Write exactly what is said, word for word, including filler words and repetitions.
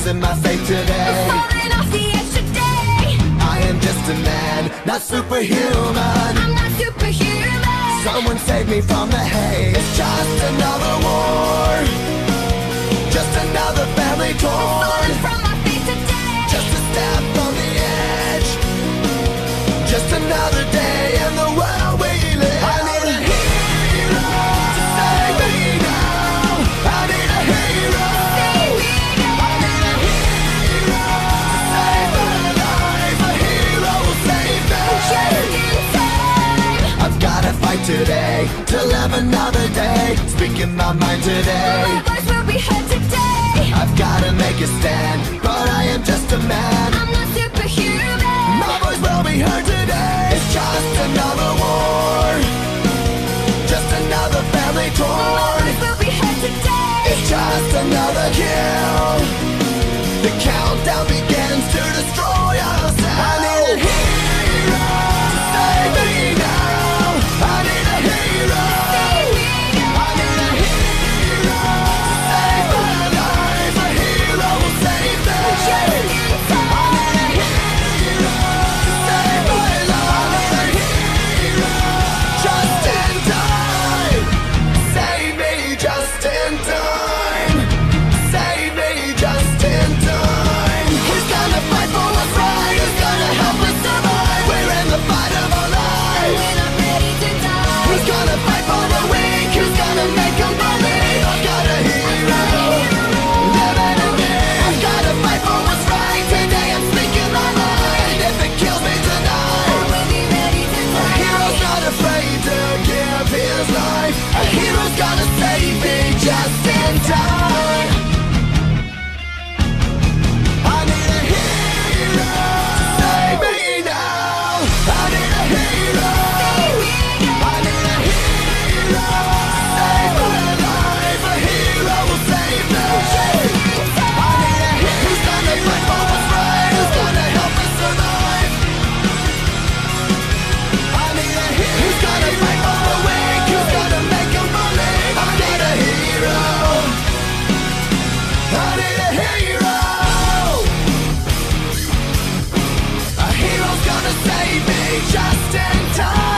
losing my faith today. Falling off the edge today. I am just a man, not superhuman. I'm not superhuman. Someone save me from the haze. It's just another war, just another family torn. Falling from my feet today. Just a step from the edge, just another day in the world we live. I need a hero to save me now. I need a hero. Save me now. I need a hero to save my life. A hero will save me. Just in time. I've gotta fight today to live another day. Speaking my mind today. My voice will be heard today. I've gotta make a stand, but I am just a man. I'm not superhuman. My voice will be heard today. It's just another war, just another family My torn. voice will be heard today. It's just another kill. The countdown begins to destroy ourselves. I need a hero to save me now. I need a hero. Save me now. I need a hero to save my life. A hero will save me. Just in time. I need a hero to save my life. I need a hero just in time. Save me just in time. Save me just in time. Who's gonna fight for what's right? Who's gonna help us survive? We're in the fight of our lives. When I'm ready to die. Who's gonna fight for the weak? Who's gonna make 'em believe? I've got a hero living in me. I've gotta fight for what's right. Today I'm speaking my mind. If it kills me I tonight, will be ready to a die. hero's not afraid to give his life. A hero's gonna save me just in time. I need a hero to save me now. I need a hero. I need a hero to save my life. A hero will save me. I need a hero. Who's gonna fight for what's right? Who's gonna help us survive? I need a hero. Who's gonna fight for the weak? Who's gonna make 'em believe? I need a hero. I need a hero. A hero's gonna save me just in time.